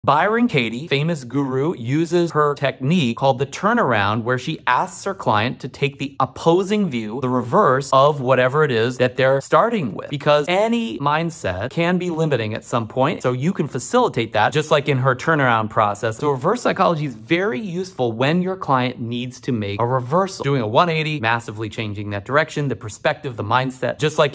Byron Katie, famous guru, uses her technique called the turnaround, where she asks her client to take the opposing view, the reverse of whatever it is that they're starting with. Because any mindset can be limiting at some point, so you can facilitate that, just like in her turnaround process. So reverse psychology is very useful when your client needs to make a reversal. Doing a 180, massively changing that direction, the perspective, the mindset, just like